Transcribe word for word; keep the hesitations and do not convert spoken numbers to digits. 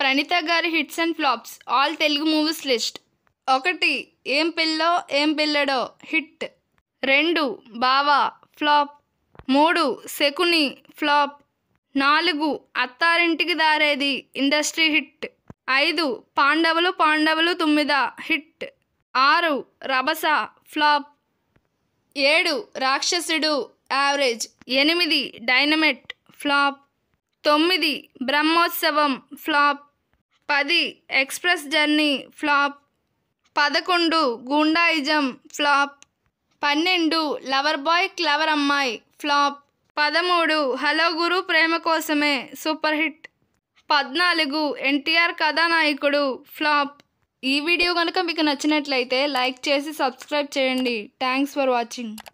ప్రణీత గారి hits and flops all Telugu movies list. ఒకటి ఏం పిల్లో ఏం పిల్లడో హిట్. రెండు బావా ఫ్లాప్. మూడు శకుని ఫ్లాప్. నాలుగు అత్తారింటికి దారేది ఇండస్ట్రీ హిట్. ఐదు పాండవులు పాండవులు తొమ్మిద హిట్. ఆరు రభస ఫ్లాప్. ఏడు రాక్షసుడు యావరేజ్. ఎనిమిది డైనమైట్ ఫ్లాప్. తొమ్మిది బ్రహ్మోత్సవం ఫ్లాప్. పది ఎక్స్ప్రెస్ జర్నీ ఫ్లాప్. పదకొండు గుండాయిజం ఫ్లాప్. పన్నెండు లవర్ బాయ్ క్లవర్ అమ్మాయి ఫ్లాప్. పదమూడు hello Guru Prema Kosame super hit. పద్నాలుగు ఎన్టీఆర్ కథానాయకుడు ఫ్లాప్. ఈ వీడియో కనుక మీకు నచ్చినట్లయితే లైక్ చేసి సబ్స్క్రైబ్ చేయండి. Thanks for watching.